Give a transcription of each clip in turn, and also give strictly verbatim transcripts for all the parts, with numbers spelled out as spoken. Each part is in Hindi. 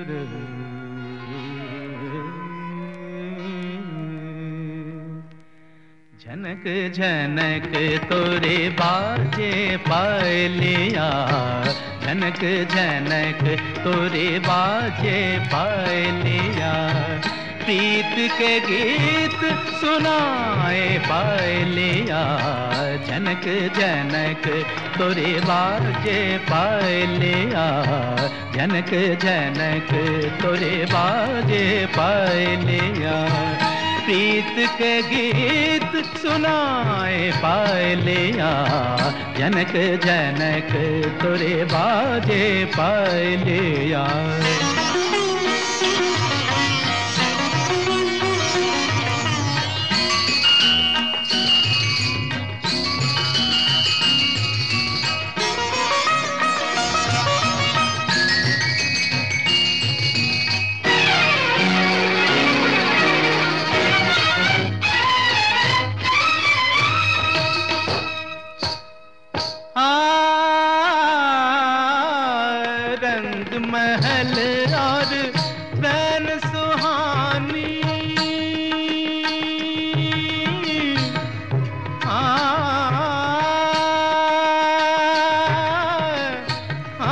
झनक झनक तोरे बाजे पायलिया, झनक झनक तोरे बाजे पायलिया, प्रीत के गीत सुनाए पायलिया, झनक झनक तोरे बाजे पायलिया, झनक झनक तोरे बाजे पायलिया, प्रीत के गीत सुनाए पायलिया, झनक झनक तोरे बाजे पायलिया। महल और बैन सुहानी, आ, आ,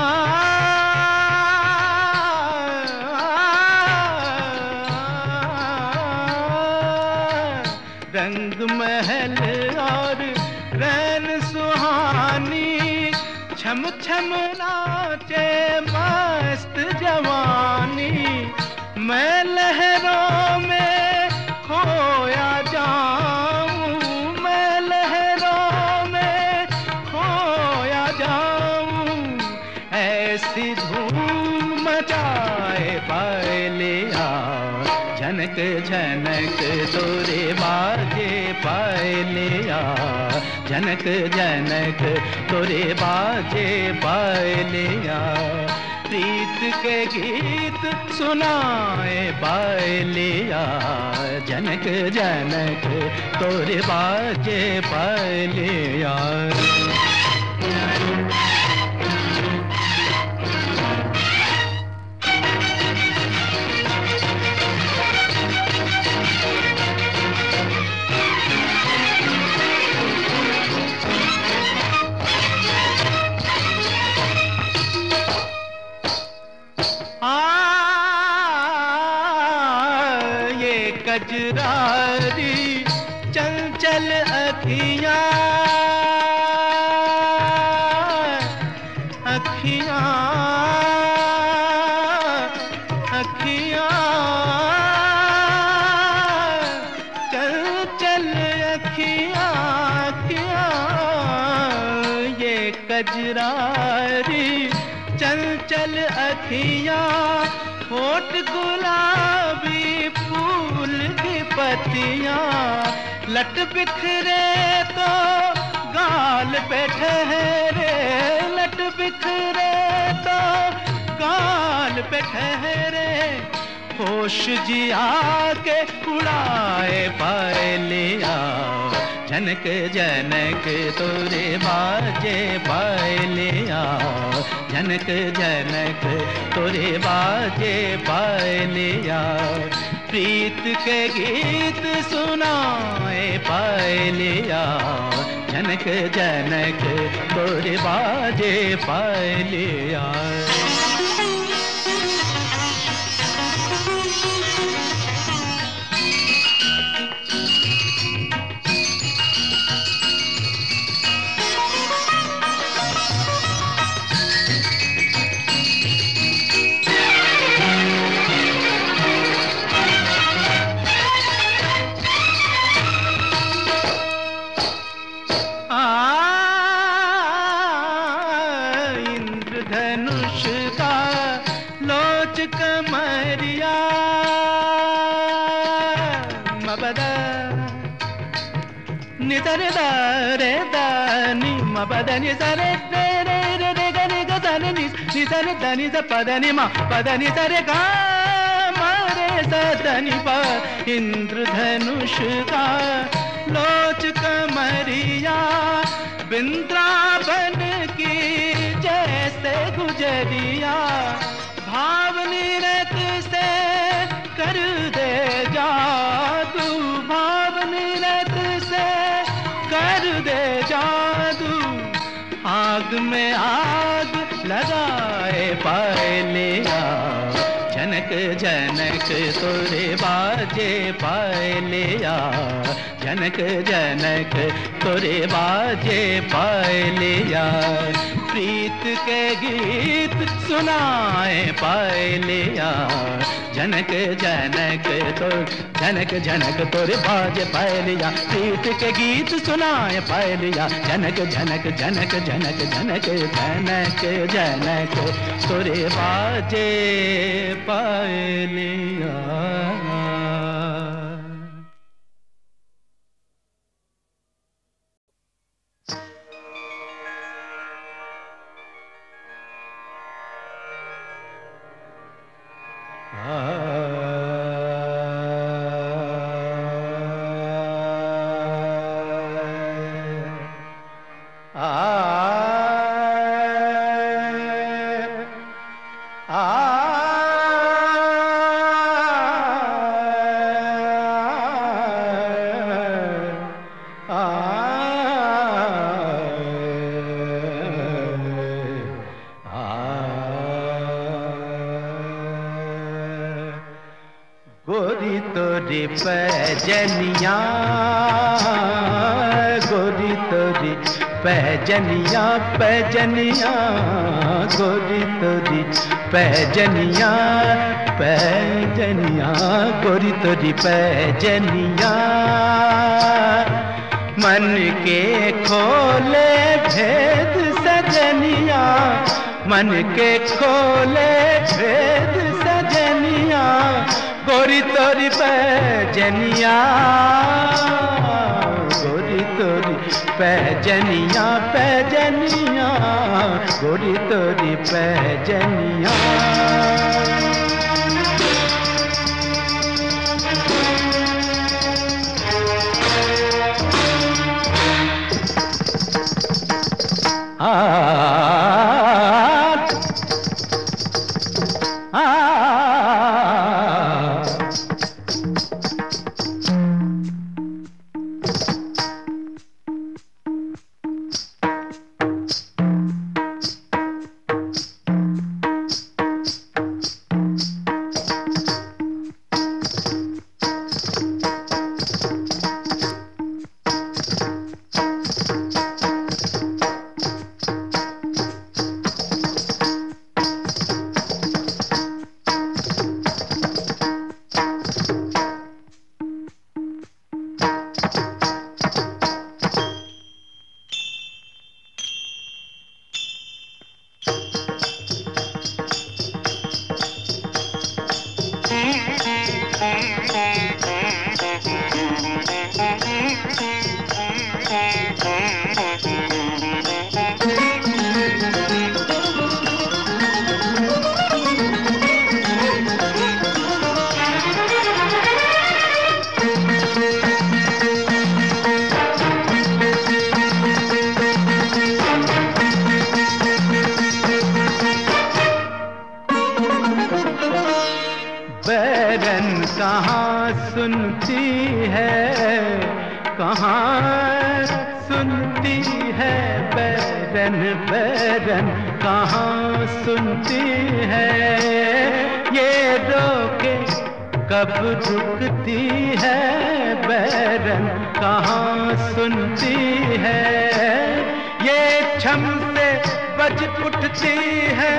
रंग महल और रैन सुहानी, छम छम नाचे मस्त जवानी, मैं लहरों में खोया जाऊं, मैं लहरों में खोया जाऊं, ऐसी धूम मचाए पायलिया, झनक झनक तोरे बाजे पायलिया, झनक झनक तोरे बाजे पायलिया, प्रीत के गीत सुनाए पायलिया, झनक झनक तोरे बाजे पायलिया। कजरारी चंचल अखियाँ, अखियाँ अखियाँ चंचल अखियाँ, अखियाँ ये कजरारी चंचल अखियाँ, होठ गुलाबी फूल की पत्तियाँ, लट बिखरे तो गाल पे ठहरे, लट बिखरे तो गाल पे ठहरे, होश जिया के उड़ाए पायलिया, झनक झनक तोरे बाजे पायलिया, झनक झनक तोरे बाजे पायलिया, प्रीत के गीत सुनाए पायलिया, झनक झनक तोरे बाजे पायलिया। धनुष का लोच कमरिया, मबदा नितर दारे दानी, मबदा निसरे रे रे रे रे गनि गनि निसरे दानी द पदनि मा पदनि तरे गा मारे सदनि पा, इंद्रधनुष का लोच कमरिया, वृंदावन की जैसे गुजरिया, भावनी रे जनक जनक तोरे बाजे पायलिया, जनक जनक तोरे बाजे पायलिया, प्रीत के गीत सुनाए पायलिया, जनक जनक तो जनक जनक तोरे बाजे पायलिया, प्रीत के गीत सुनाए पायलिया, जनक जनक जनक जनक जनक जनक जनक तोरे बाजे पायलिया। गोरी तोरी पैजनिया, गोरी तोरी पैजनिया पैजनिया, गोरी तोरी पैजनिया पैजनिया, गोरी तोरी पैजनिया, मन के खोले भेद सजनिया, मन के खोले भेद सजनिया, गोरी तोरी पैजनिया, गोरी तोरी पैजनिया पैजनिया, गोरी तोरी पैजनिया। आ सुनती है कहाँ सुनती है बैरन बैरन कहाँ सुनती है ये रोके कब रुकती है बैरन कहाँ सुनती है ये छम से बज उठती है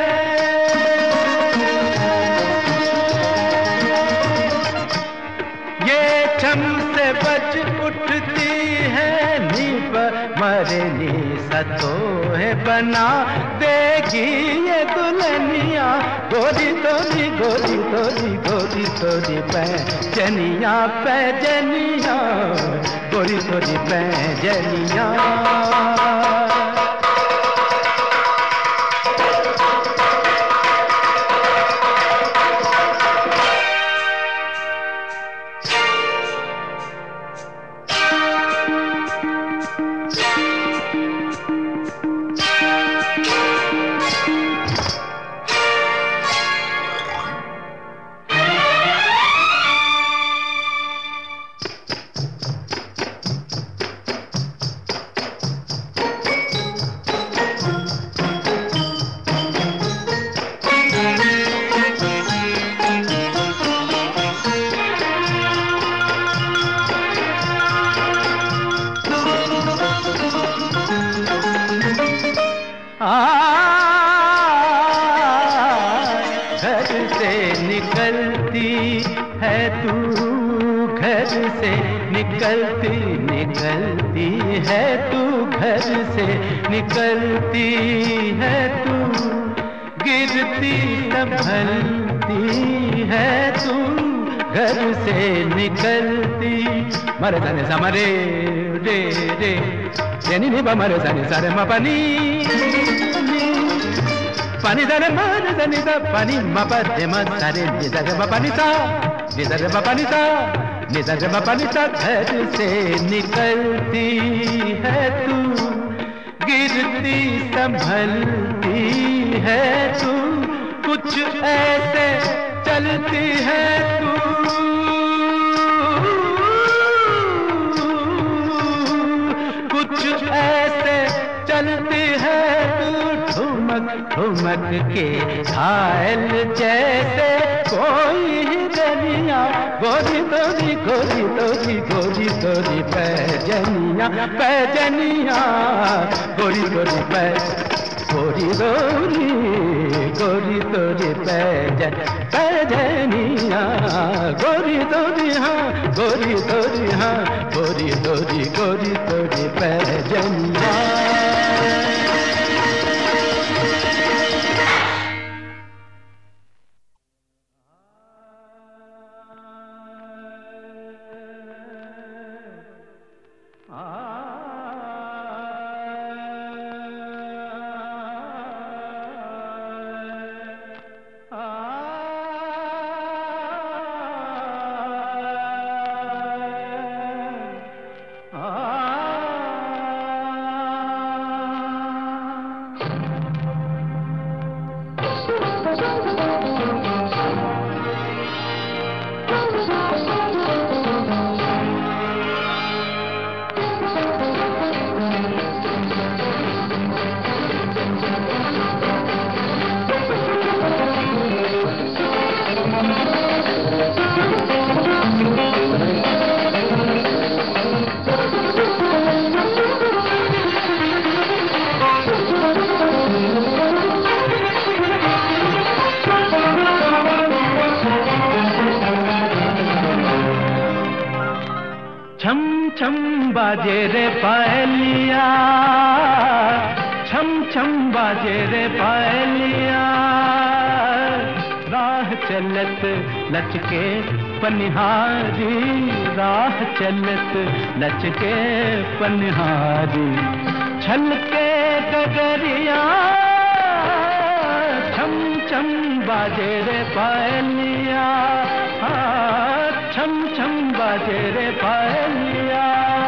छम से बज उठती है नी पर मरे नी सतो है बना देगी ये दुल्हनिया गोरी तोरी गोरी तोरी गोरी तोरी पैजनिया पैजनिया गोरी तोरी पैजनिया निकलती है तू, घर से निकलती निकलती है तू, घर से निकलती है तू, गिरती संभलती है तू, घर से निकलती। मरे जाने सा मरे रे रे नी नी मरे जाने सारे म पानी पानी जाने मरे जाने सा पानी म पदे म सारे नि जाने म पानी सा नि जाने म पानी सा नि जाने म पानी सा। घर से निकलती है तू, गिरती संभलती है तू, कुछ ऐसे चलती है तू, कुछ ऐसे चलती है तू, ठुमक ठुमक के घायल जैसे कोई हिरनिया, गोरी तोरी गोरी तोरी गोरी तोरी पैजनिया पैजनिया, गोरी तोरी पै गोरी तोरी गोरी तोरी पैजन पैजनिया, गोरी तोरी हाँ गोरी तोरी हाँ गोरी तोरी गोरी तोरी पैजनिया। छम छम बाजे रे पायलिया, छम छम बाजे रे पायलिया, राह चलत लचके पनिहारी, राह चलत लचके पनिहारी, छलके गगरिया, छम छम बाजे रे पायलिया, छम छम बाजे रे पायलिया।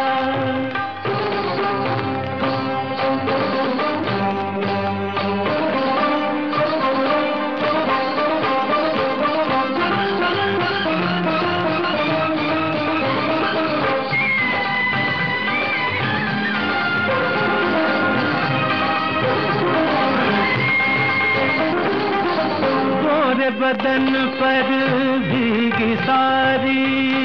गोरे बदन पर भीगी सारी,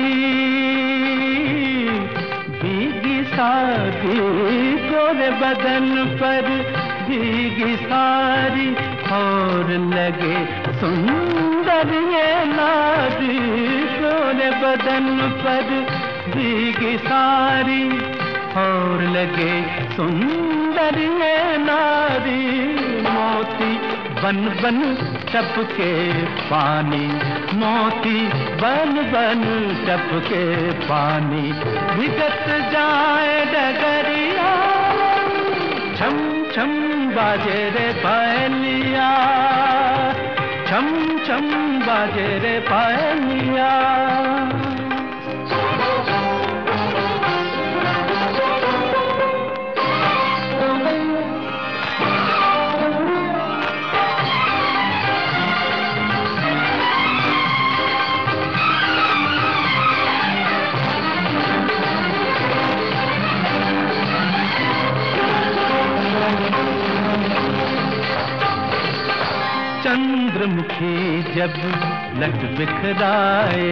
भीगी सारी, गोरे बदन पर भीगी सारी, और लगे सुंदर ये नारी, गोरे बदन पर भीगी सारी, और लगे सुंदर ये नारी, मोती बन बन टपके पानी, मोती बन बन टपके पानी, भिगत जाए डगरिया, छम छम बाजे रे पायलिया, छम छम बाजे रे पायलिया। चंद्रमुखी जब लट बिखराए,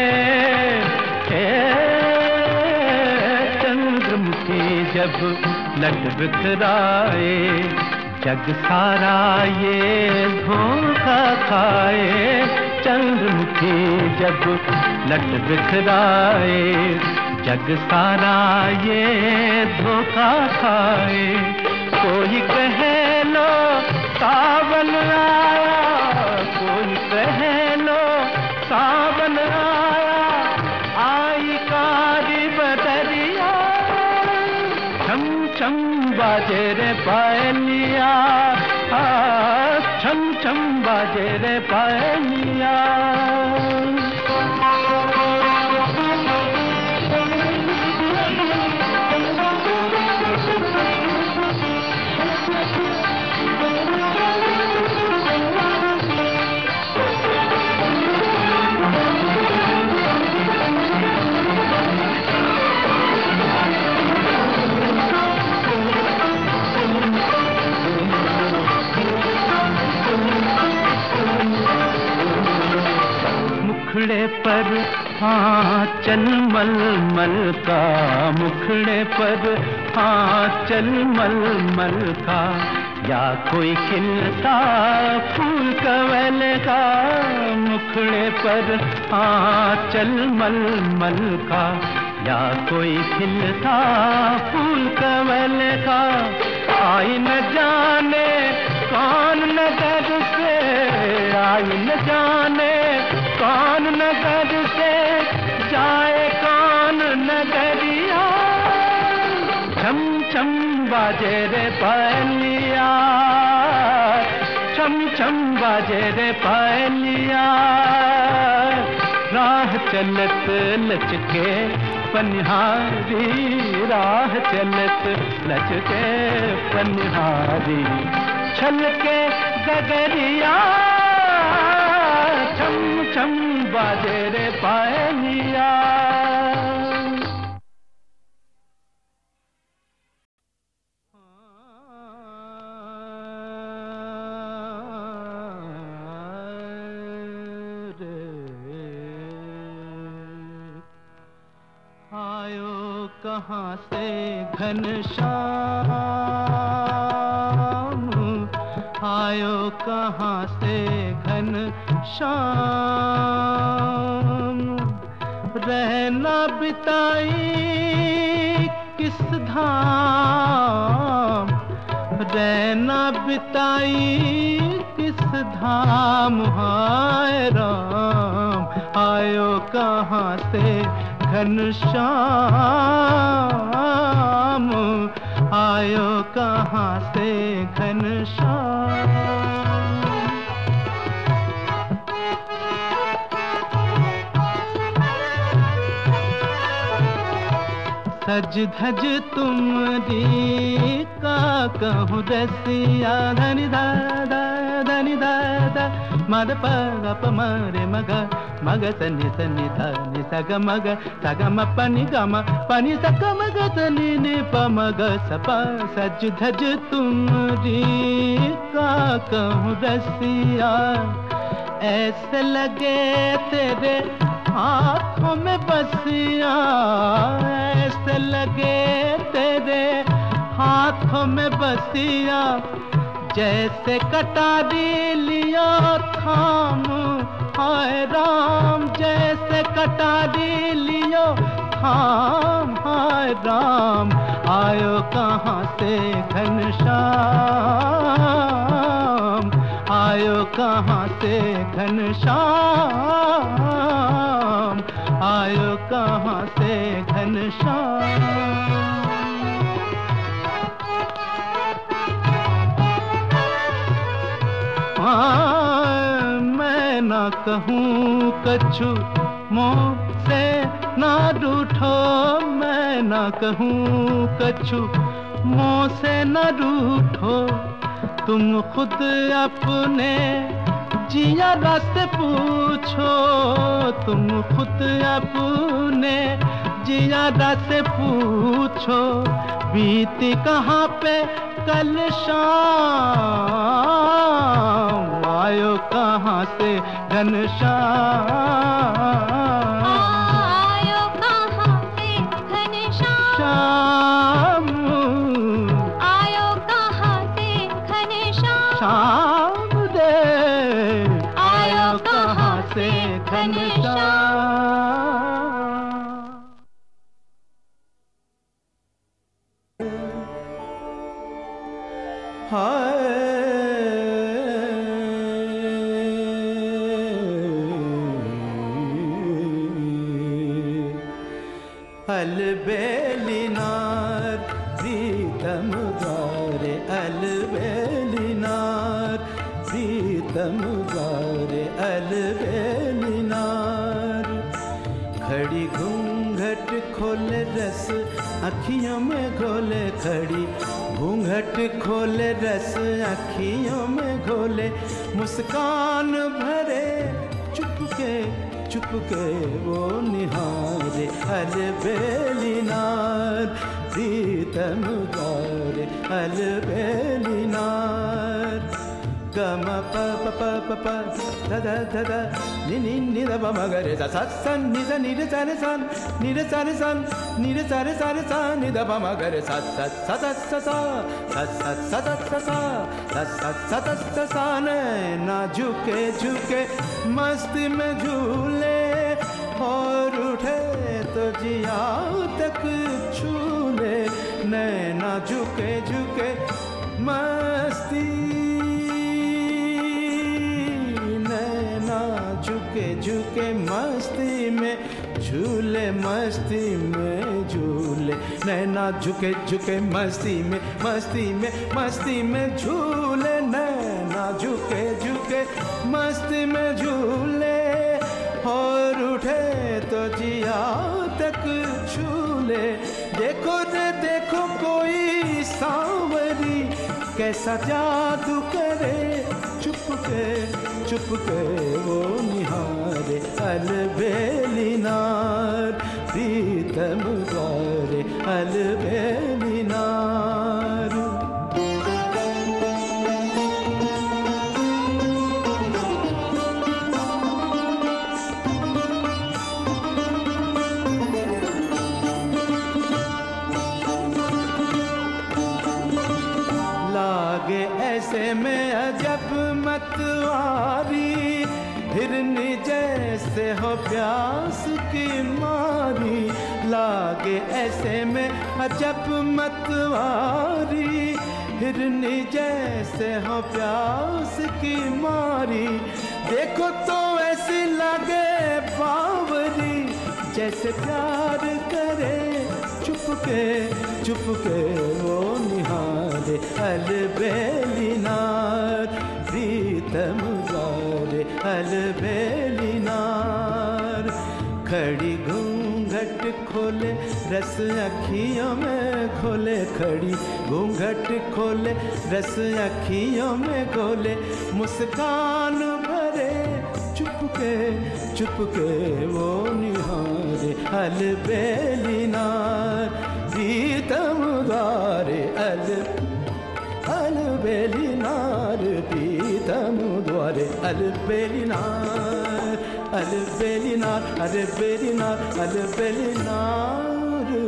चंद्रमुखी जब लट बिखराए, जग सारा ये धोखा खाए। चंद्रमुखी जब लट बिखराए, जग सारा ये धोखा खाए। कोई कहे लो सावन आया, कोई कहे लो सावन आया, आई कारी बदरिया, छम छम बाजे रे पायलिया, छम छम बाजे रे पायलिया। मुखड़े पर हाँ चल मल मल का, मुखड़े पर हाँ चल मल मल का, या कोई खिलता फूल कवल का। मुखड़े पर हाँ चल मल मल का, या कोई खिलता फूल कवल का। आई न जाने कौन नगर से, आई न जाने कौन नगर से, जाए कौन नगरिया, छम छम बाजे रे पायलिया, छम छम बाजे रे पायलिया। राह चलत लचके पनिहारी, राह चलत लचके पनिहारी, छलके गगरिया, छम छम बाजे रे पायलिया। आयो कहाँ से घनश्याम, आयो कहाँ से घनश्याम, रहना बिताई किस धाम, रहना बिताई किस धाम। हाय राम आयो कहाँ से घनश्याम, आयो कहाँ से घनश्याम। सज धज तुमरी का कहूँ रसिया, धनि धा धा धनि धा धा मद प ग प म रे म ग म ग स नि स नि ध नि स ग म ग स ग म प नि ग म प नि स ग म ग स नि नि प म ग स प। सज धज तुमरी का कहूँ रसिया, ऐसे लगे तेरे हाथों में बसिया, ऐसे लगे तेरे हाथों में बसिया, जैसे कटारी लिया थाम। हाय राम जैसे कटारी लियो थाम, हाय राम आयो कहाँ से घनश्याम, आयो कहाँ से घनश्याम, आयो कहाँ से घनश्याम। मैं ना कहूँ कछु मुँह से ना रूठो, मैं ना कहूँ कछु मुँह से न रूठो, तुम खुद अपने जिया रास्ते पूछो, तुम खुद अपने जिया रास्ते पूछो, बीती कहाँ पे कल शाम, आयो कहाँ से घनश्याम, आयो कहाँ से घनश्याम, श्याम घनश्याम। हाय अलबेलिनार प्रीतम द्वारे, अलबेलिनार प्रीतम द्वारे, अलबेलिनार। खड़ी घूंघट खोले रस अखियों में घोले, खड़ी घूंघट खोले रस अखियों में घोले, मुस्कान भरे चुपके चुपके वो निहारे, अलबेलिनार प्रीतम द्वारे, अलबेलिनार। गम प प प प प ध ध ध ध नि नि नि ध प म ग रे सा सा सन नि ध नि रे सा रे सन नि रे सा रे सन नि रे सा रे सा रे सा नि ध प म ग रे सा सा सा सा सा सा सा सा सा सा सा सा सा सा सा सा ना झुके झुके मस्ती में झूले, और उठे तो जिया तक छूले, नैना झुके झुके मस्ती, झुके झुके मस्ती में झूले, मस्ती में झूले, नैना झुके झुके मस्ती में, मस्ती में मस्ती में झूले, नैना झुके झुके मस्ती में झूले, और उठे तो जिया तक छूले। देखो रे देखो कोई सांवरी कैसा जादू करे, चुपके चुपके वो निहारे, अलबेलिनार प्रीतम द्वारे, अलबेलिनार। लागे ऐसे में अजब मतवारी, हिरनी जैसे हो प्यास की मारी, लागे ऐसे में अजब मतवारी, हिरनी जैसे हो प्यास की मारी। देखो तो ऐसी लगे बावरी, जैसे प्यार करे चुपके चुपके वो निहारे, अलबेलिनार प्रीतम द्वारे, अलबेलिनार। खड़ी घूंघट खोले रस अखियों में खोले, खड़ी घूंघट खोले रस अखियों में खोले, मुस्कान भरे चुपके चुपके वो निहारे, अलबेलिनार प्रीतम द्वारे, अल अलबेलिनार प्रीतम द्वारे, अलबेलिनार अलबेलिनार अलबेलिनार अलबेलिनार।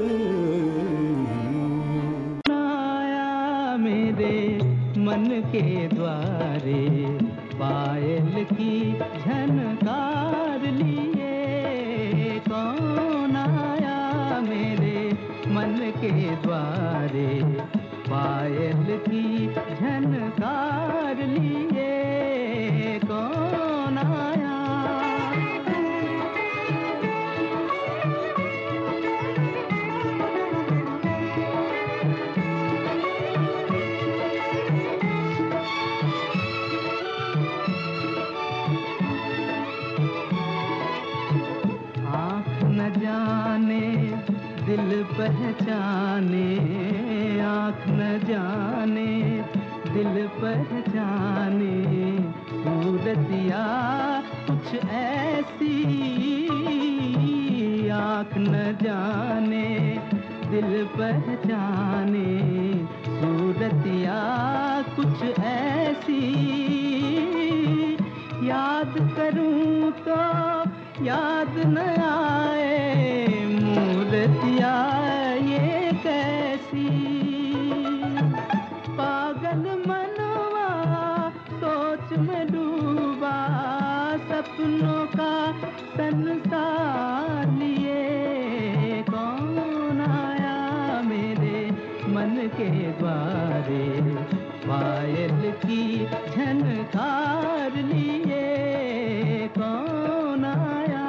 आया मेरे मन के द्वारे, पायल की झनकार लिए, कौन आया मेरे मन के द्वारे, पायल की झनकार लिए, कौन आया। दिल पहचाने, आँख न जाने दिल पहचाने, सूरतिया कुछ ऐसी, आँख न जाने दिल पहचाने, सूरतिया कुछ ऐसी, याद करूं तो याद न आए, मूर्तिया ये कैसी, पागल मनवा सोच में डूबा, सपनों का संसार लिए कौन आया मेरे मन के द्वारे, पायल की झनकार लिए कौन आया।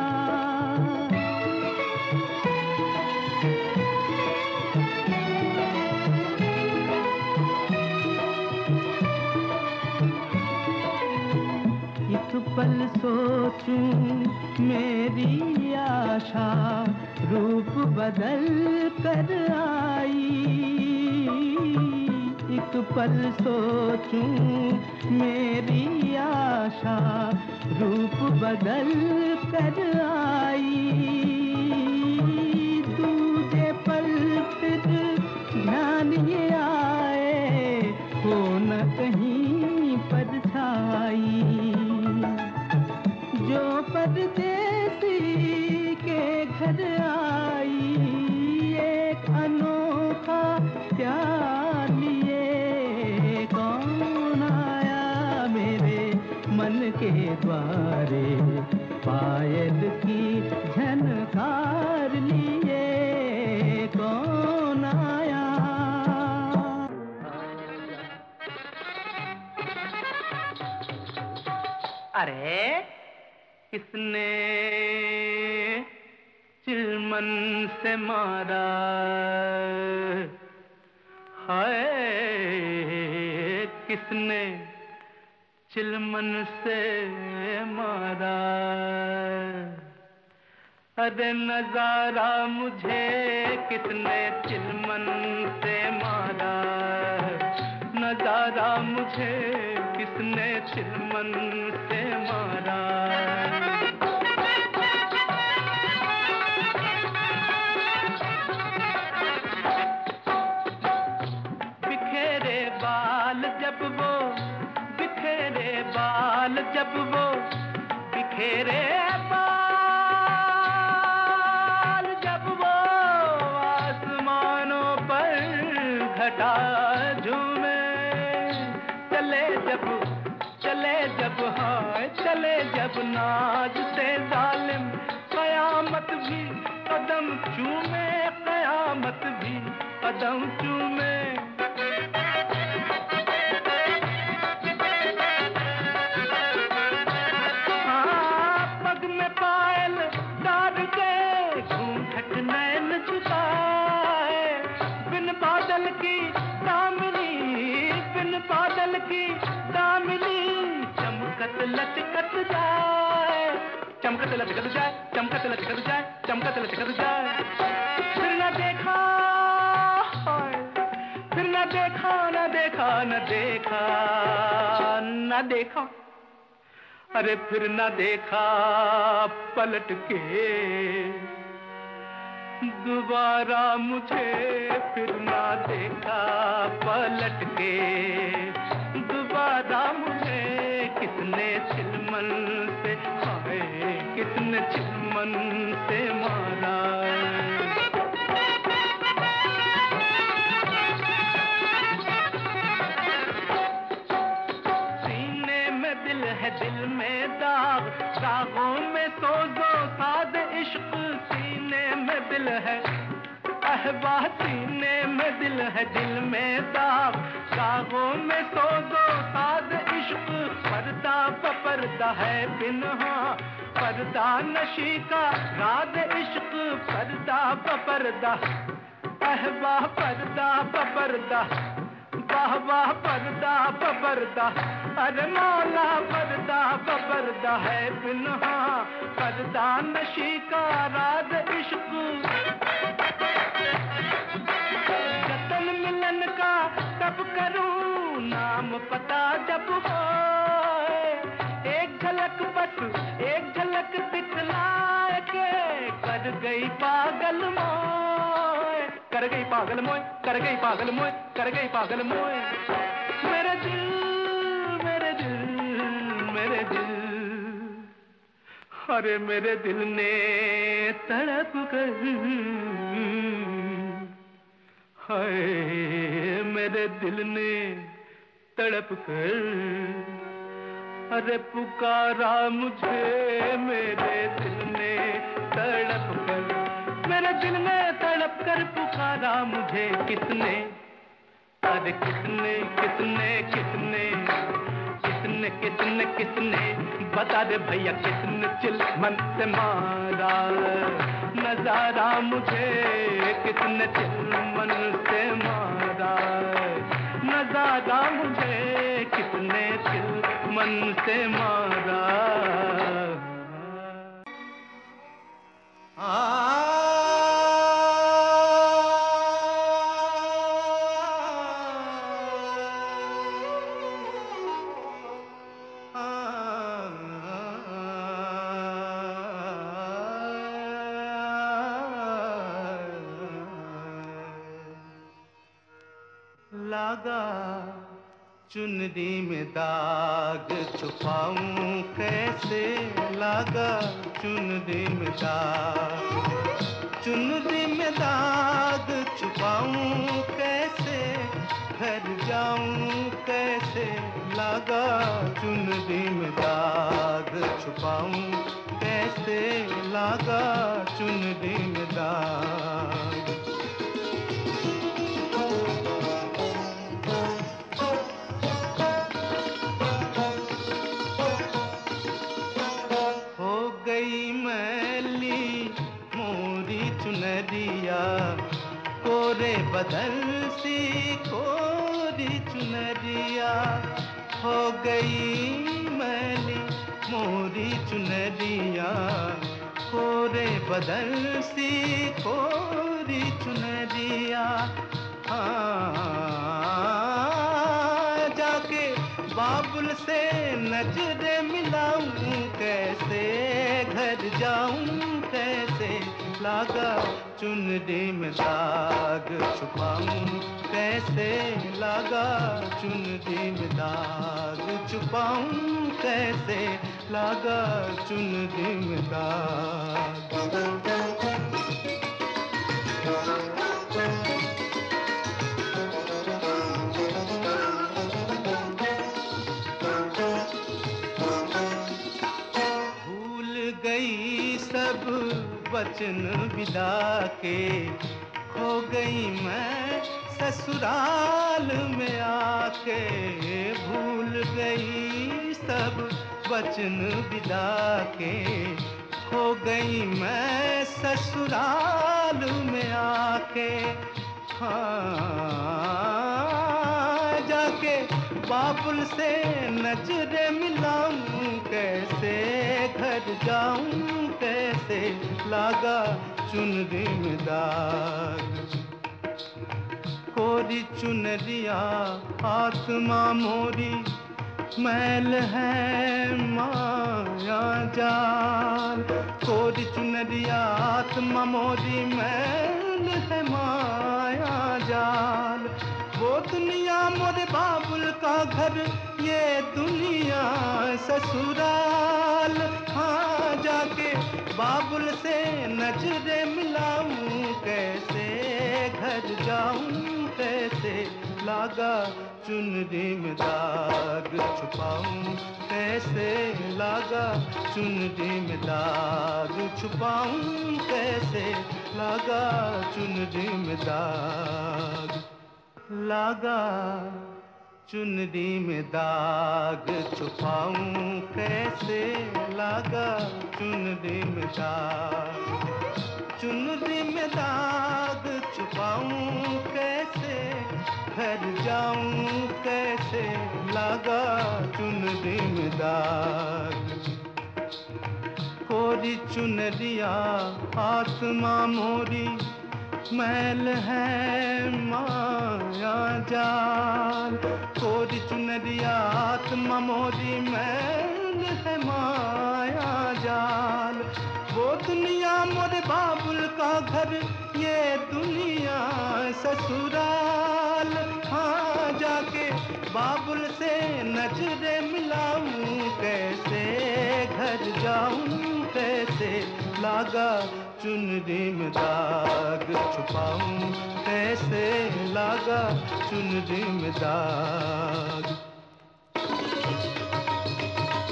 एक पल सोचूं मेरी आशा रूप बदल कर आई, एक पल सोचूं मेरी आशा रूप बदल कर आई, दूजे पल फिर ध्यान ये आए हो न कहीं परछाई, जो परदेसी के घर आई एक अनोखा प्यार लिए कौन आया मेरे मन के द्वारे, पायल की झनकार लिए कौन आया। अरे किसने चिलमन से मारा, हाय किसने चिलमन से मारा, अरे नजारा मुझे किसने चिलमन से मारा, नजारा मुझे किसने चिलमन से मारा। बिखेरे बाल जब वो, बिखेरे बाल जब वो, बिखेरे बाल जब वो आसमानों पर घटा झूमे, चले जब चले जब हाय चले जब नाज से जालिम, कयामत भी कदम चूमे, कयामत भी कदम चूमे। हाँ पग में पायल डाल के घूंघट नैन झुकाए, बिन बादल की दामिनी, बिन बादल की दामिनी चमकत लचकत जाए, चमकत लचकत जाए, चमकत लचकत जाए, चमकत लचकत जाए। फिर न देखा फिर न देखा न देखा न देखा न देखा, अरे फिर न देखा पलट के दोबारा मुझे, फिर न देखा पलट के दोबारा मुझे, किसने चिलमन से हाय किसने चिलमन से मारा। सीने में दिल है दिल में दाग, दागों में सोजो साद इश्क, सीने में दिल है अहबा, सीने में दिल है दिल में दाग, दागों में सोजो साद इश्क, पर्दा पर्दा है बिन्हा, पर्दा नशी का राज इश्क, पर्दा पर्दा अहबा, पर्दा पर्दा वाह वाह, पर्दा पर्दा अरे मौला, पर्दा पर्दा है बिन्हा, पर्दा नशी का राज इश्क। जतन मिलन का तब करूं नाम पता जब हो, एक झलक बस एक झलक दिखलाए के कर गई पागल मोए, कर गई पागल मोए, कर गई पागल मोए, कर गई पागल मोए। मेरे दिल मेरे दिल मेरे दिल, अरे मेरे दिल ने तड़प कर, हाय मेरे दिल ने तड़प कर अरे पुकारा मुझे मेरे दिल ने तड़प कर, मेरे दिल ने तड़प कर पुकारा मुझे किसने, अरे किसने किसने किसने किसने किसने किसने बता दे भैया किसने चिलमन से मारा नजारा मुझे, किसने चिलमन से मारा नजारा मुझे, किसने चिलमन से मारा। लागा चुनरी में दाग छुपाऊं कैसे, लागा चुनरी में दाग, चुनरी में दाग छुपाऊं कैसे, घर जाऊं कैसे, लागा चुनरी में दाग छुपाऊं कैसे, लागा चुनरी में दाग। चुनरिया कोरे बदल सी कोरी चुनरिया, हो गई मैली मोरी चुनरिया, कोरे बदल सी कोरी चुनरिया। हाँ जाके बाबुल से नजरें मिलाऊं कैसे, घर जाऊं कैसे, लागा चुनरी में दाग छुपाऊं कैसे, लागा चुनरी में दाग छुपाऊं कैसे, लागा चुनरी में दाग। भूल गई सब वचन विदा के, खो गई मैं ससुराल में आके, भूल गई सब वचन विदा के, खो गई मैं ससुराल में आके। हाँ जाके बाबुल से नजरें मिलाऊं कैसे, घर जाऊं कैसे, लागा चुनरी में दाग। कोरी चुनरिया आत्मा मोरी, मैल है माया जाल, कोरी चुनरिया आत्मा मोरी, मैल है माया जाल। वो दुनिया मोरे बाबुल का घर, ये दुनिया ससुराल। हाँ जाके बाबुल से नजरें मिलाऊं कैसे, घर जाऊं कैसे, लागा चुनरी में दाग छुपाऊं कैसे, लागा चुनरी में दाग छुपाऊं कैसे, लागा चुनरी में दाग, लागा चुनरी में दाग छुपाऊं कैसे, लागा चुनरी में दाग, चुनरी में दाग छुपाऊं कैसे, घर जाऊं कैसे, लागा चुनरी में दाग। कोरी चुनरिया आत्मा मोरी, मैल है माया जाल, कोरी चुनरिया आत्मा मोरी, मैल है माया जाल। वो दुनिया मोरे बाबुल का घर, ये दुनिया ससुराल। हाँ जाके बाबुल से नजरें मिलाऊं कैसे, घर जाऊं कैसे, लागा चुनरी में दाग छुपाऊं कैसे, लागा चुनरी में दाग।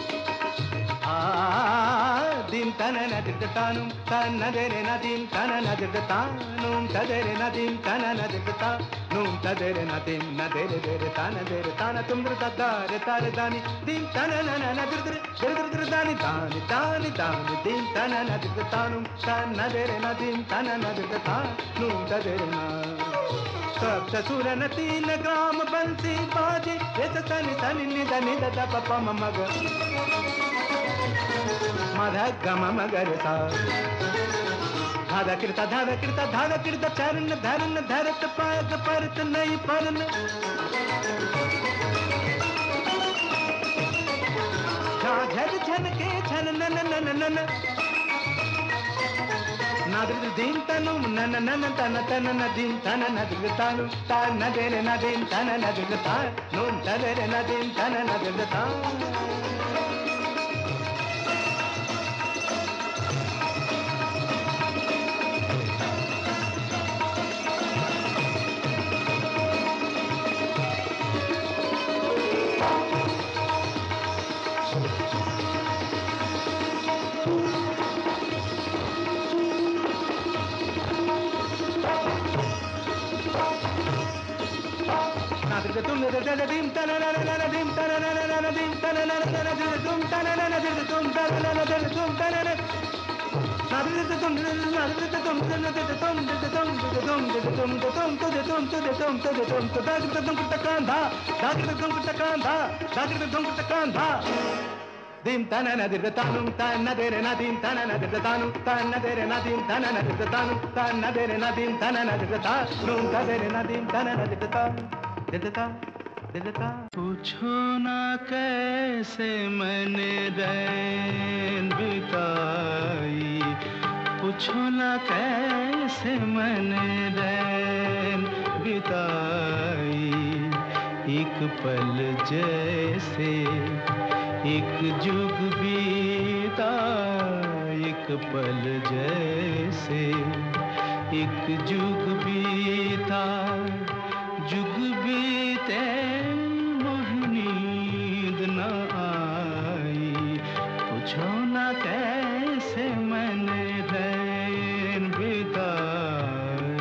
दिगतानुम तन्नदेरे नदीम तनन दिगतानुम तदेरे नदीम तनन दिगतानुम तदेरे नदीम नदेरे देरे तनदेरे तन तुम ददारे तारे दानी दीम तनन नदिरे दिरे दिरे दानी दानी दानी दानी दीम तनन दिगतानुम तन्नदेरे नदीम तनन दिगतानुम तदेरे ना सप्त सुरन तीन ग्राम बंसी बाजे ये तनि तनि निद निद द प म मग मध गम मगर सा धादा कृता धादा कृता धादा कृता चरण धरन धरत पाग परत नहीं परन झन झन के झन नन नन नन नादिर दीन तनुम नन नन तन तन नदीम तन नदिगतानु तन नदेरे नदीम तन नदिगता नून तदेरे नदीम तन नदिगता तुम दीम तन नन दीम तन नन दीम तन नन तुम तन नन तुम तन नन तुम तन नन नादिर तुम नादिर तुम तुम तुम तुम तुम तुम तुम तुझे तुम तुझे तुम तुझे तुम तो दागिर तुम कुत्ता कांधा दागिर तुम कुत्ता कांधा दागिर तुम कुत्ता कांधा दीम तन नदिर तानुम तन नदेरे नदीम तन नदिर तानुम तन नदेरे नदीम तन नदिर तानुम तन नदेरे नदीम तन नदिर तानुम तदेरे नदीम तन नदिर तानुम दिलता दिलता पूछो ना कैसे मैंने रैन बिताई पूछो ना कैसे मैंने रैन बिताई एक पल जैसे एक जुग बीता एक पल जैसे एक जुग बीता जुग बीते नींद न आई पूछो ना कैसे मैंने रैन बिताई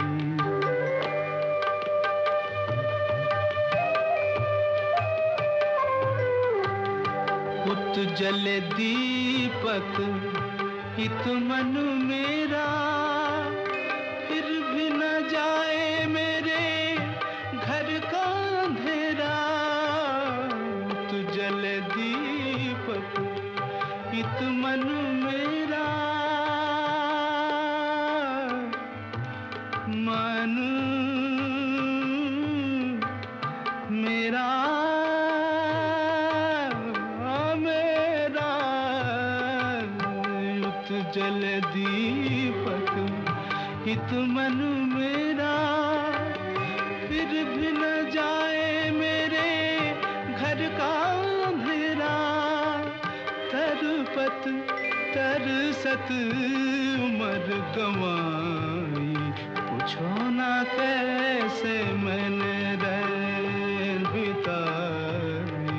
उत जले दीपक इत मन मेरा फिर भी न जाए मेरे घर का अंधेरा तू जल दीपक इत मन मेरा मन मेरा मेरा उत जल दीपक इत मन मेरा फिर भी न जाए मेरे घर का अंधेरा तरपत तरसत उमर गंवाई पूछो ना कैसे मैंने रैन बिताई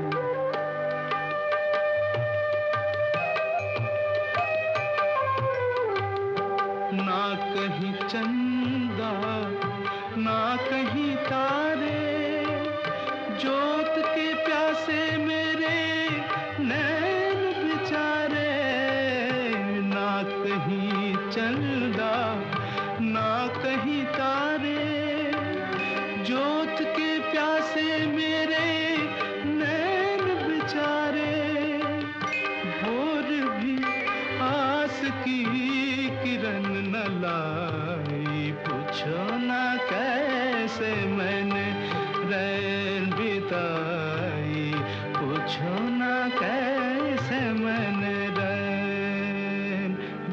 ना कहीं चंदा ना कहीं तारे जोत के प्यासे मेरे नैन बिचारे ना कहीं चंदा ना कहीं तारे जोत के प्यासे मेरे नैन बिचारे भोर भी आस की किरण न लाई पूछो ना कैसे मैंने रैन बिताई पूछो ना कैसे मैंने रैन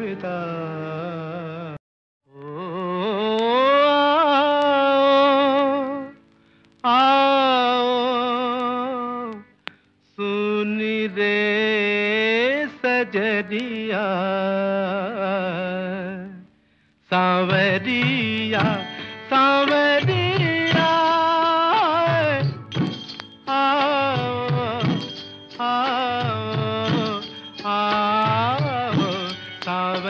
बिताई आओ आओ सुनी रे सजरिया सांवरिया सांवरिया आओ आओ आओ सांवरिया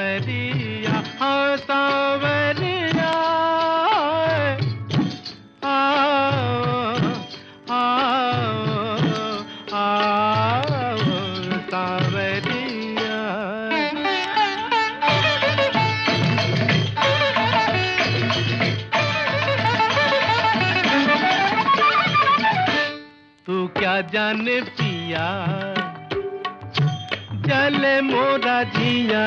जाने पिया, जले मोरा जिया,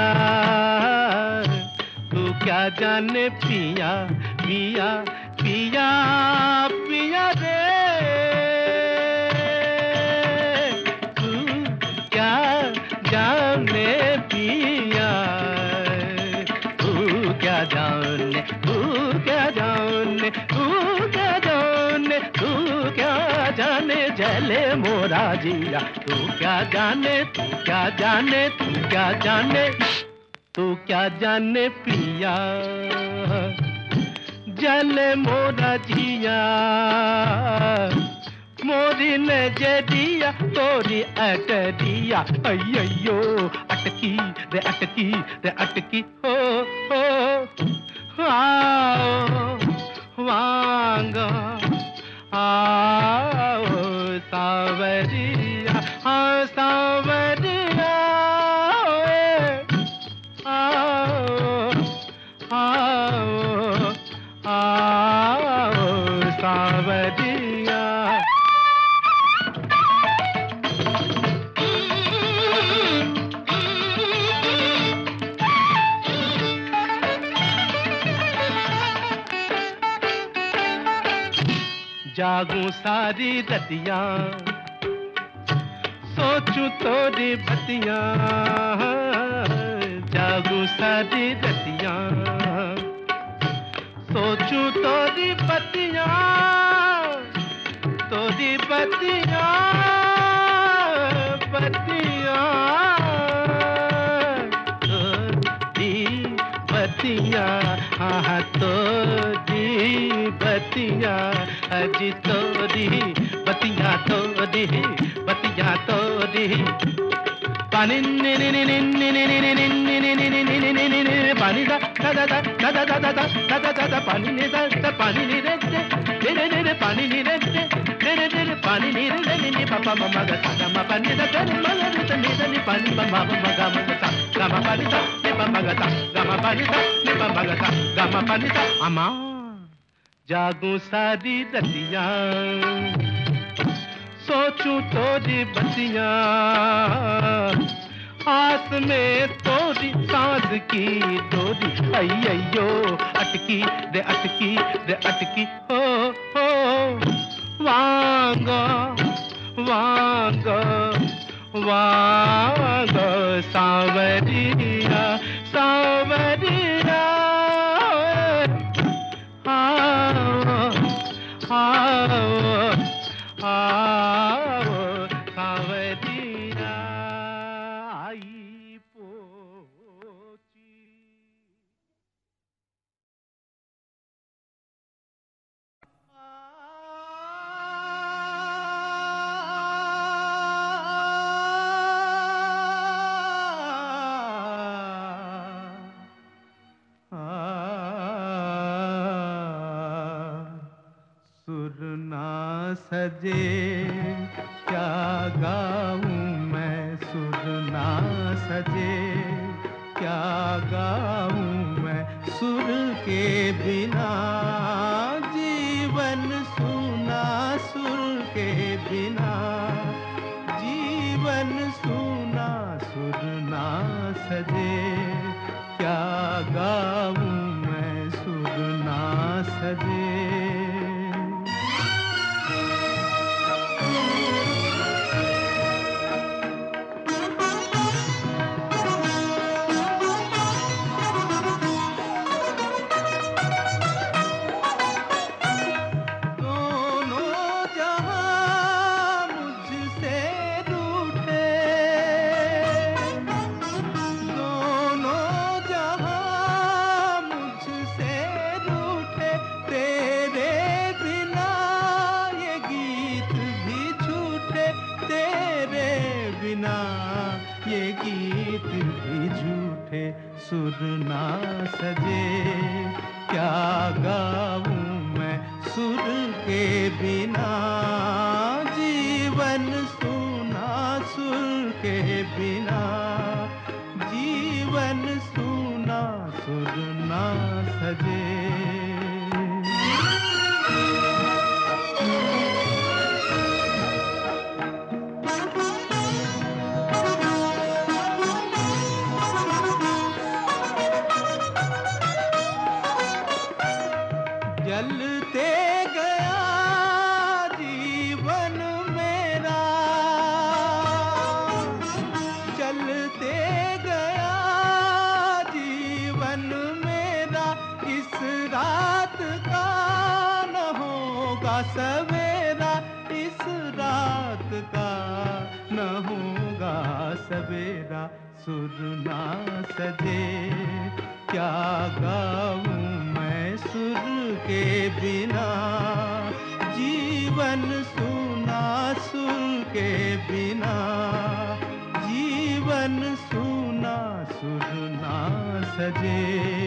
तू क्या जाने पिया, पिया पिया पिया रे, तू क्या जाने पिया, तू क्या जाने, तू क्या जाने, तू क्या जाने, तू क्या जाने, जले मोरा जिया, तू क्या जाने, तू क्या जाने, तू क्या जाने, तू क्या जाने पिया, जले मोरा जिया, मोरी ने जे दिया तोरी अटरिया, अयो अटकी रे अटकी रे अटकी हो हो, आओ वांगा आओ सावरिया, हाँ सावरिया आओ आओ आओ सावरिया। जागूं सारी रतिया, सोचूं तोरी बतिया, जागूं सारी रतिया, सोचूं तोरी बतिया, तोरी बतिया बतिया, तोरी बतिया, हाँ तोरी बतिया, अजी तोरी बतिया, तोरी बतिया तोरी, पानी नि नि नि नि नि नि नि नि नि नि नि नि नि नि नि नि पानी दा दा दा दा दा दा दा दा दा दा दा पानी नि दा दा पानी नि रे रे रे रे रे पानी नि रे रे रे रे रे पानी नि रे रे नि पापा मम्मा गा सा गा मा पानी दा गा मा गा रे नि दा नि पानी मम्मा मम्मा गा मा सा गा मा पानी सा नि पापा गा सा गा मा पानी सा नि पापा गा सा गा मा पानी सा, अम्मा जागूं सारी रतिया, सोचूं तोरी बतिया, आस में तोरी सांस की डोरी, अयो अटकी रे अटकी रे अटकी हो हो, वांगा वांगा वांगा सावरिया सावरिया, आओ आओ आओ सावरिया आई पोची। सजे क्या गाऊं मैं, सुर ना सजे क्या गाऊं मैं, सुर के बिना जीवन सूना, सुर के बिना जीवन सूना, सुर ना सजे क्या गाऊं मैं, सुर ना सजे। सुर ना सजे क्या गाऊं मैं, सुर के बिना जीवन सूना, सुर के बिना जीवन सूना, सुर ना सजे। सवेरा इस रात का, न होगा सवेरा सुर ना सजे। क्या गाऊं मैं सुर के बिना, जीवन सूना सुर के बिना, जीवन सूना सुर ना सजे।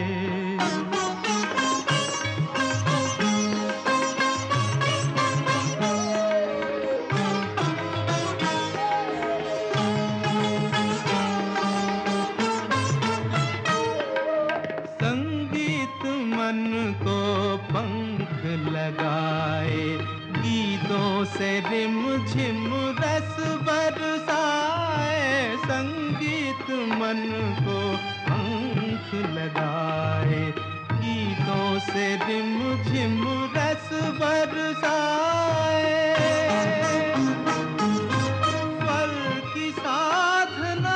लगाए गीतों से रिम झिम रस बरसाए, संगीत मन को पंख लगाए, गीतों से रिम झिम रस बरसाए। स्वर की साधना,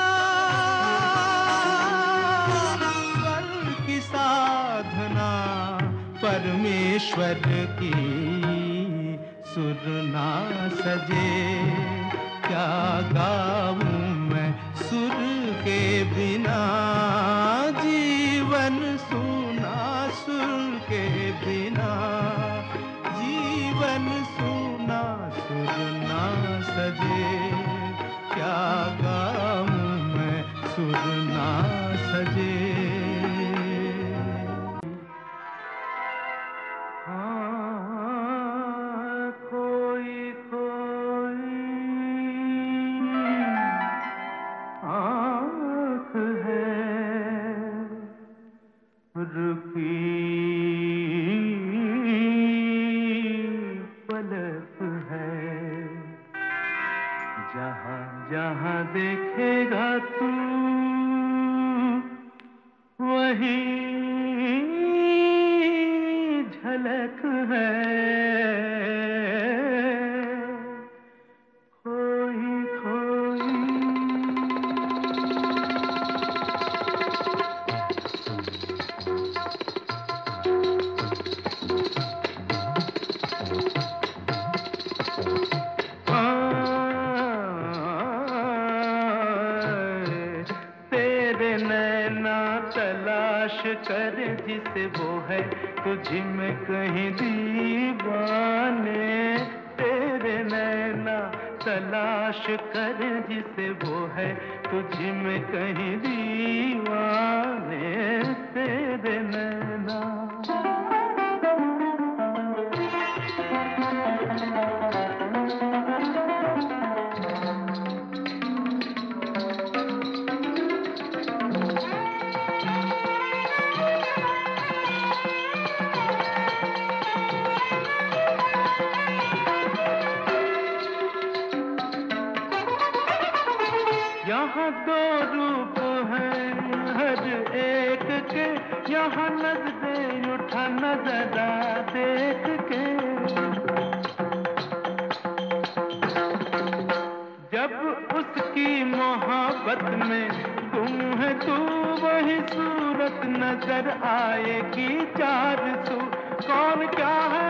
स्वर की साधना परमेश्वर की, सुर ना सजे। क्या गाऊं मैं सुर के बिना, जीवन सूना सुर के बिना, जीवन सूना सुर ना सजे। क्या गाऊं मैं सुर ना सजे। जहाँ देखेगा तू वही झलक है, खोई खोई। तलाश कर जिसे वो है तुझ में कहीं दीवाने, तेरे नैना तलाश कर जिसे वो है तुझ में कहीं दीवाने, तेरे नैना। यहाँ दो रूप हैं हर एक के, यहाँ नजरें उठा नजरा देख के। जब उसकी मोहब्बत में तुम है तू, वही सूरत नजर आएगी चार सू। कौन क्या है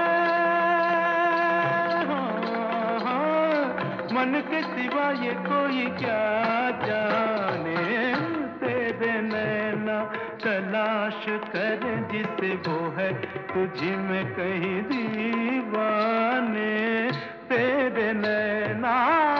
मन के सिवा ये कोई क्या जाने, तेरे नैना तलाश कर जिसे वो है तुझ में कहीं दीवाने, तेरे नैना।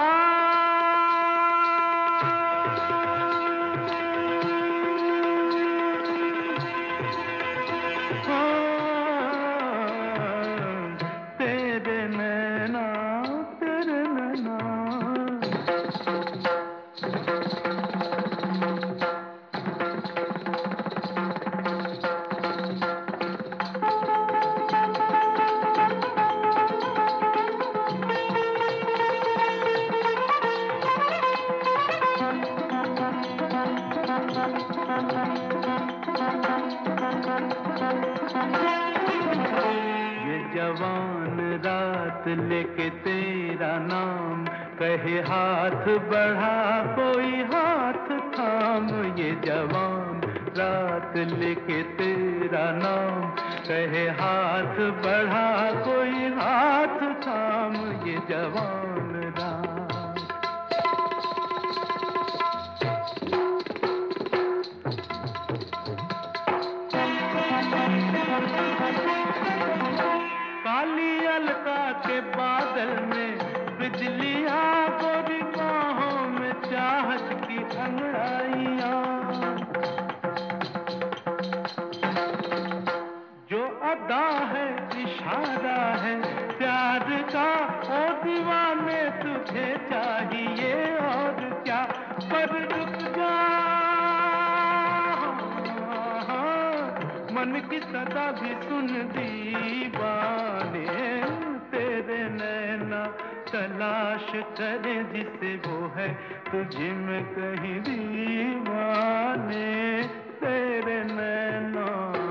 ये जवान रात लेके तेरा नाम कहे हाथ बढ़ा कोई हाथ थाम, ये जवान रात लेके तेरा नाम कहे हाथ बढ़ा कोई हाथ थाम ये जवान रात। काली अलका के बादल में बिजलियां गोरी बाहों में चाहत की अंगड़ाइयां, जो अदा है इशारा है प्यार का ओ दीवाने तुझे चाहिए और क्या, पर रुक जा मन की सदा भी सुन दीवाने, तेरे नैना तलाश करे जिसे वो है तुझे में कहीं दीवाने, तेरे नैना।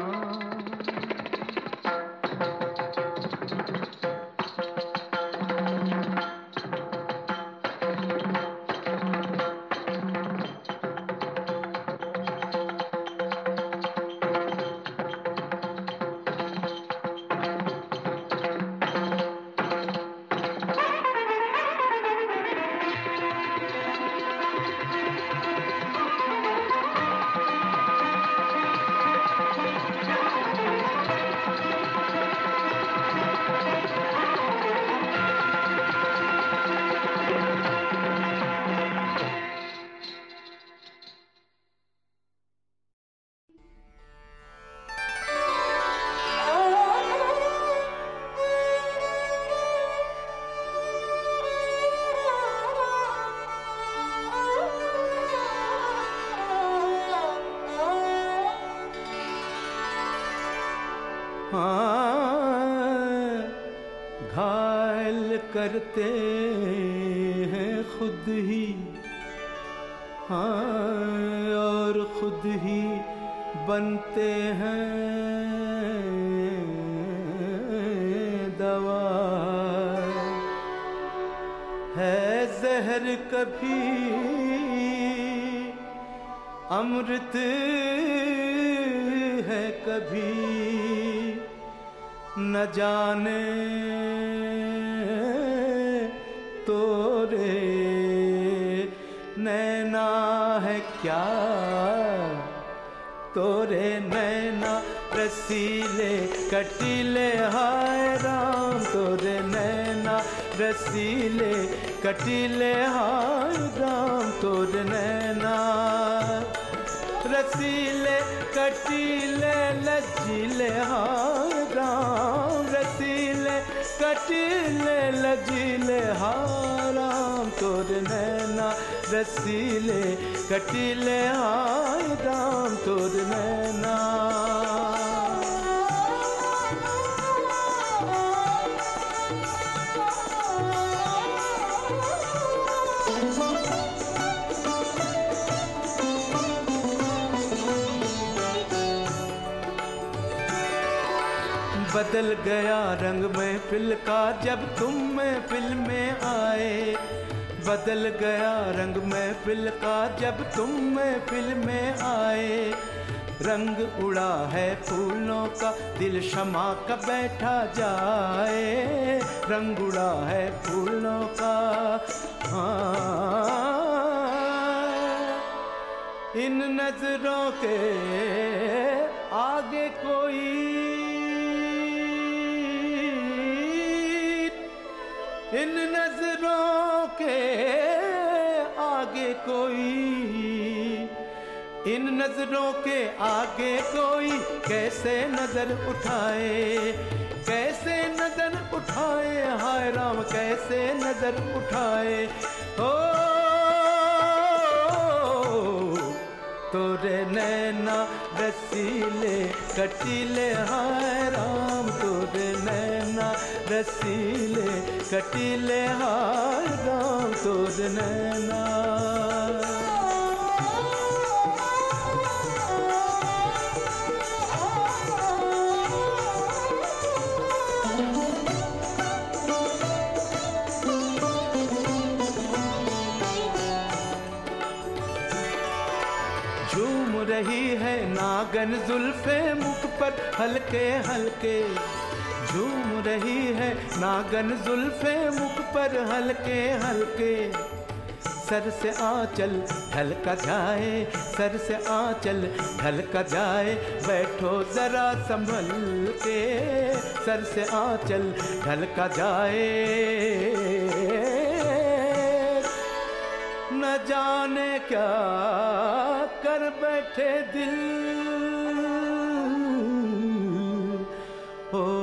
घायल करते हैं खुद ही, हाँ और खुद ही बनते हैं दवा, है जहर कभी अमृत है कभी न जाने तोरे नैना है क्या, तोरे नैना रसीले कटीले हाय राम, तोरे नैना रसीले कटीले हाय राम, तोरे नैना रसीले कटीले लजीले हाय राम, रसीले कटीले लजीले हाय राम, तोरे नैना रसीले कटीले हाय राम, तोरे नैना। बदल गया रंग महफिल का जब तुम महफिल में आए, बदल गया रंग महफिल का जब तुम महफिल में आए, रंग उड़ा है फूलों का दिल शमा का बैठा जाए, रंग उड़ा है फूलों का। हाँ इन नजरों के आगे कोई, इन नजरों के आगे कोई, इन नजरों के आगे कोई कैसे नजर उठाए, कैसे नजर उठाए हाय राम, कैसे नजर उठाए। ओ तोरे नैना रसीले कटीले हाय राम, तोरे नैना रसीले कटीले हाय राम, तोरे नैना। रही है नागन जुल्फे मुख पर हल्के हल्के, झूम रही है नागन जुल्फे मुख पर हल्के हल्के। सर से आंचल ढलका जाए, सर से आंचल ढलका जाए, बैठो जरा संभल के, सर से आंचल ढलका जाए। न जाने क्या कर बैठे दिल, हो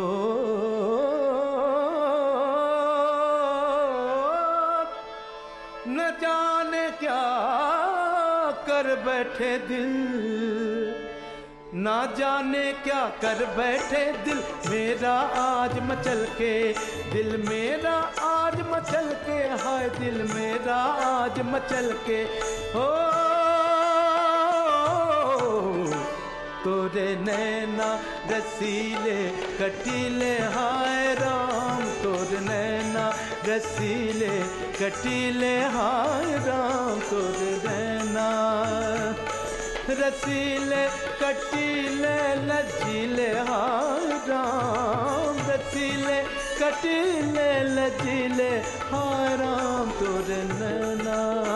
न जाने क्या कर बैठे दिल, ना जाने क्या कर बैठे दिल मेरा आज मचल के, दिल मेरा आज मचल के, हाय दिल मेरा आज मचल के। हो तोरे नैना रसीले कटीले, हाय राम तोरे नैना रसीले कटीले, हाय राम तोरे नैना रसीले कटीले लजीले, हाय राम रसीले कटीले लजीले, हाय राम तोरे नैना।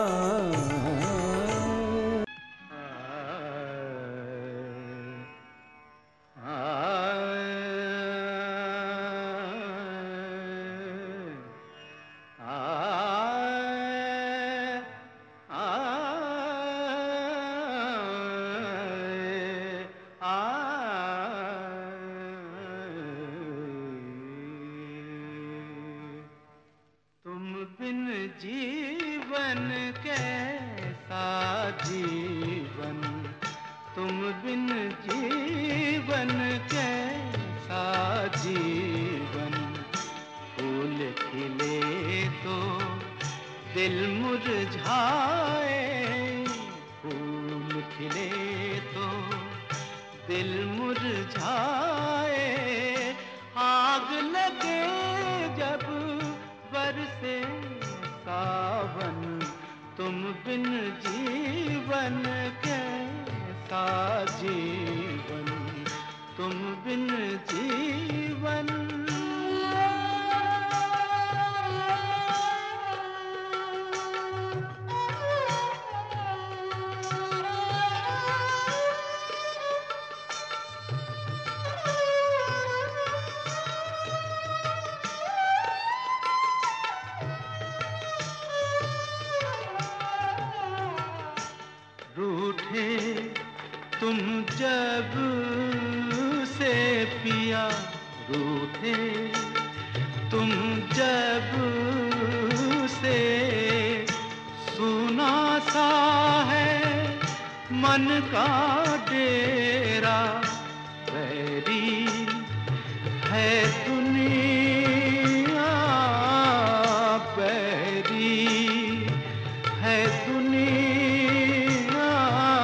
जीवन कैसा जीवन, तुम बिन जीवन कैसा जीवन। फूल खिले तो दिल मुरझाए, फूल खिले तो दिल मुरझाए, आग लगे जब बरसे सावन, तुम बिन जीवन कैसा जीवन, तुम बिन जीवन। रूठे तुम जब से पिया, रूठे तुम जब से, सुना सा है मन का डेरा, बैरी है दुनिया, बैरी है दुनिया,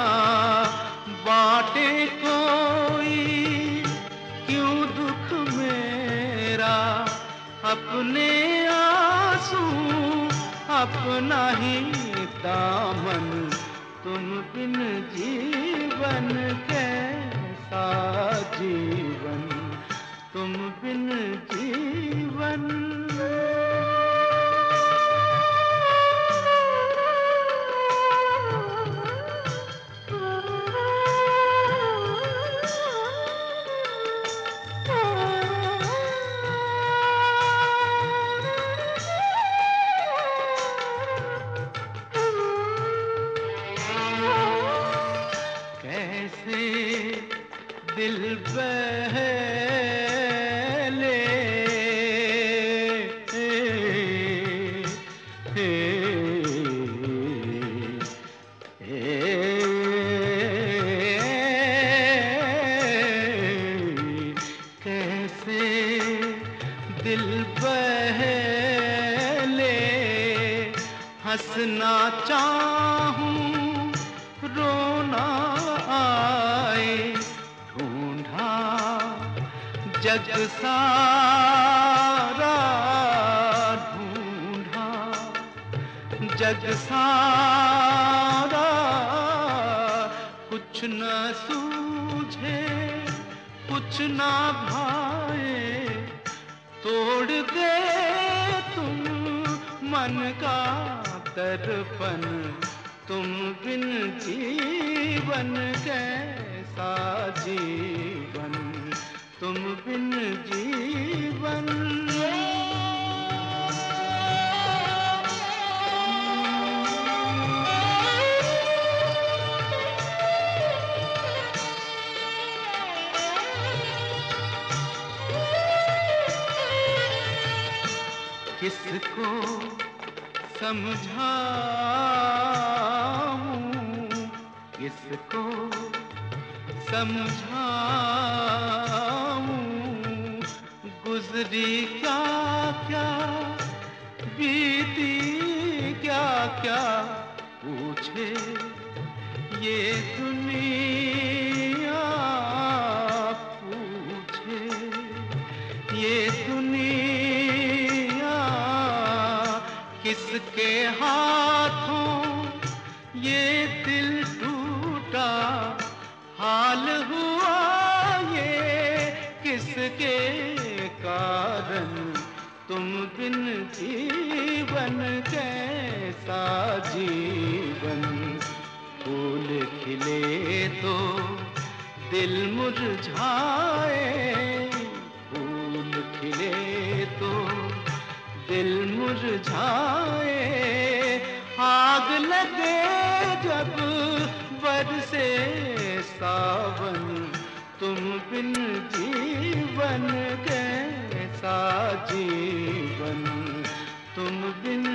बाटे कोई क्यों दुख मेरा, अपने आंसू अपना ही दामन, तुम बिन जीवन कैसा जीवन, तुम बिन जीवन। दिल बहले कैसे दिल बहले, हंसना चाहूं रोना आए, ढूंढा जग सारा, ढूंढा जग सारा, कुछ कुछ न सूझे कुछ न भाए, तोड़ दे तुम मन का दर्पण, तुम बिन जीवन कैसा जीवन, तुम बिन जीवन। किसको समझाऊं, किसको समझाऊं, गुजरी क्या क्या बीती क्या क्या, पूछे ये दुनिया, पूछे ये दुनिया, किसके हाथों ये दिल टूटा, हाल हुआ ये किसके कारण, तुम बिन जीवन कैसा जीवन। फूल खिले तो दिल मुरझाए, फूल खिले तो दिल मुरझाए, आग लगे जब बरसे सावन, तुम बिन जीवन कैसा जीवन, तुम बिन